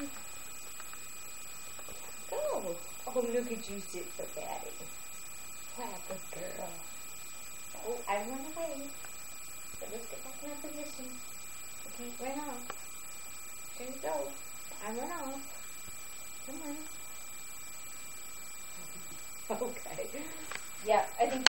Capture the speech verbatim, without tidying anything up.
Go. Oh, look at you sit so daddy. What a good girl. Oh, I run away. So let's get back in our position. We can't run off. There you go. I run off. Come on. Okay. Yep, I think